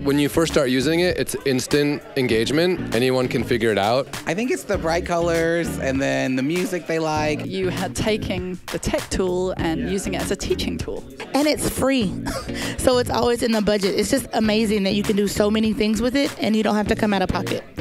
when you first start using it, it's instant engagement. Anyone can figure it out. I think it's the bright colors and then the music they like. You had taking the tech tool and using it as a teaching tool. And it's free, so it's always in the budget. It's just amazing that you can do so many things with it and you don't have to come out of pocket.